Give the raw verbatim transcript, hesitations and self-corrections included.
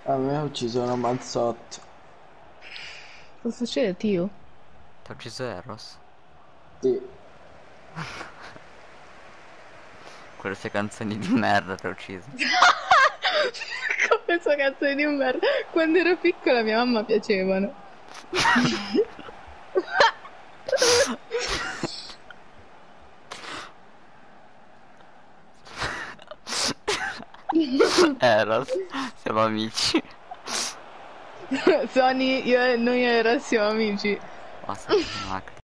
A me ha ucciso una mazzotto. Cosa succede, Tio? Ti ha ucciso Eros? Sì. Quelle sue canzoni di merda ti ha ucciso. Come sua canzone di merda. Quando ero piccola mia mamma piacevano. Eros, siamo amici. Sony, io e noi e Era siamo amici. Basta,